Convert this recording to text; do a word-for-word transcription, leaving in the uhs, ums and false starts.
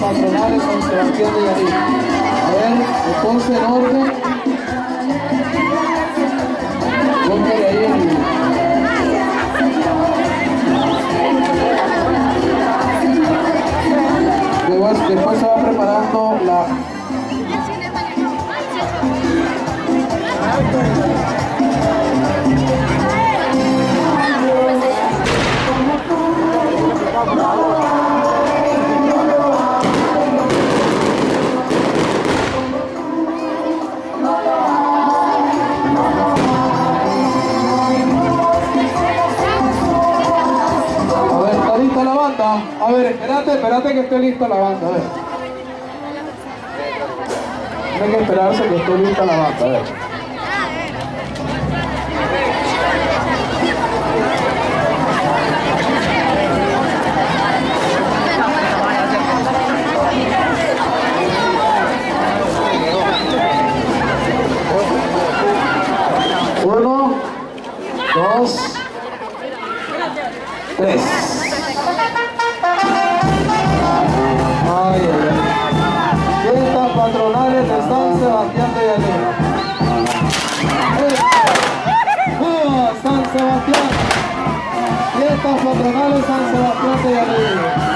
patronales San Sebastián de Yarí. A ver, entonces en orden. Póngale ahí el... Después, después se va preparando la... A ver, espérate, espérate que esté lista la banda, a ver. Tiene que esperarse que esté lista la banda, a ver. Uno, dos, tres. Ay, ay, ay. Fiestas patronales de San Sebastián de Yarí. ¡Viva San Sebastián! Fiestas patronales San Sebastián de Yarí.